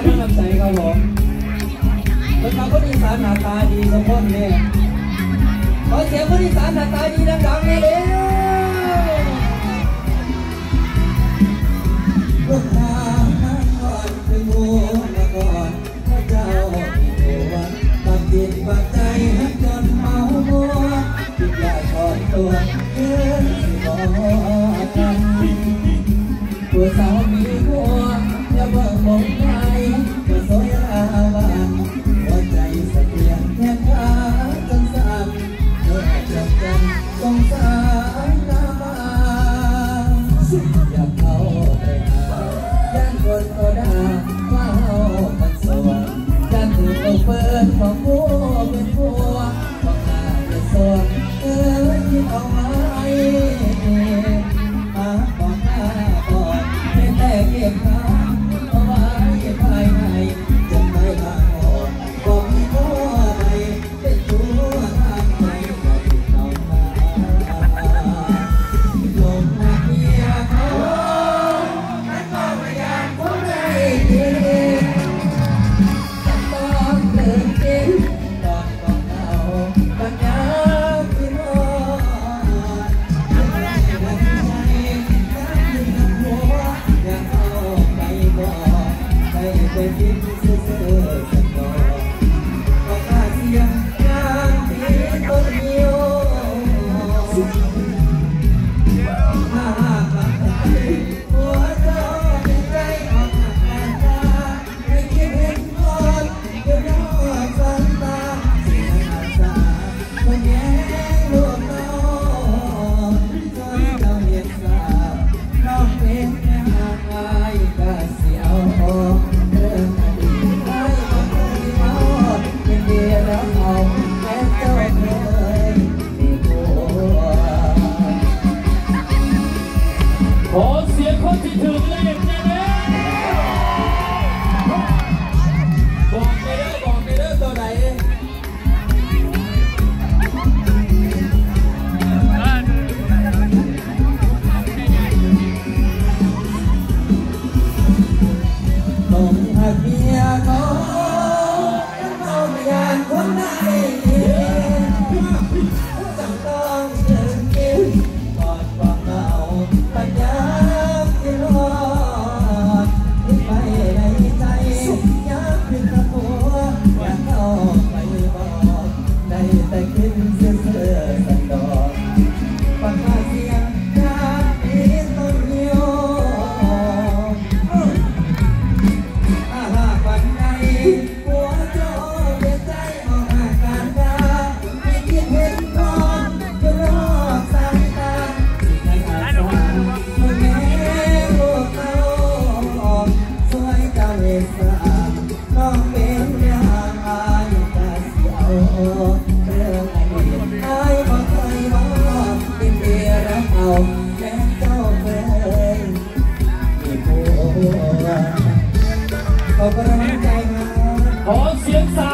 กำลังใจครับผมคนมาคนอีสานหน้าตาดีทุกคนเนี่ยขอเสียงคนอีสานหน้าตาดีดังๆเลยเด้อลูกค้าก่อนเป็นหัวมาก่อนพระเจ้าหัวตัดดินปักใจให้จนเมามัวคิดอยากถอนตัวเพื่อสิบอกกันตัวสาวมีหัวอย่าเบิ่งมองใครก็สวยอาวันหัวใจสะเทือนแทบขาดจนสั่นเมื่อจับกันสงสารตาบานอยากเข้าไปหาย่านคนก็ด่าว่าเฮามันสวยย่านถูกเอาเปิดของหัวเป็นหัวของหน้าจะสวยคิดเอาไว้ของหน้าก่อนเป็นแต่เก็บขาเอาไว้ภายในจนไม่บางออกบอกมีหัวใจเป็นตัวทางใจก็ติดเอามาลงมาเพียเขาฉันก็ไม่อยากพูดได้ดีฉันต้องเดินกินตอนก่อนเอาปัญญาที่นอนอยากเอาไปบอกไปเป็นดินเสื่อสักก่อนก็กล้าเสี่ยงงานที่ต้นเดียวถ้าหากว่าหัวเจ้าเป็นใจออกหักกันตาไม่คิดเห็นคนเดี๋ยวนอกสายตาสิ่งอาสาคนแย่งลูกน้องจนเจ้าเห็นสาน้องเป็นแม่หางอายก็เสียวออกเรื่องอดีตอายก็เคยเมาเป็นเดียแล้วเอาแม้เจ้าเคยมีผัวขอเสียงคนที่ถึงเลขแน่ๆบอกไปเด้อตัวไหนต้องหักเมียเขาต้องเอาอย่างคนไหนจังต้องเดินกินกอดความเหงาปัญญาที่รอดที่ไปในใจอยากขึ้นตะโกนอยากเข้าไปบอกได้แต่คิดเสื่อสันดอกฟังเสียงจากที่ต้นเดียวถ้าหากวันใดหัวเจ้าเปลี่ยนใจออกอาการดาไม่คิดเห็นก่อนจะรอสายตาสิ่งนั้นอาจจะเมื่อแง่ลูกเขาสวยเจ้าเวสาน้องเป็นอย่างอายแต่เสียวเรื่องอดีตอายบ่เคยบอกกินเบียร์แล้วเอาแม้เจ้าเคยมีผัวขอบคุณกำลังใจครับขอเสียงสา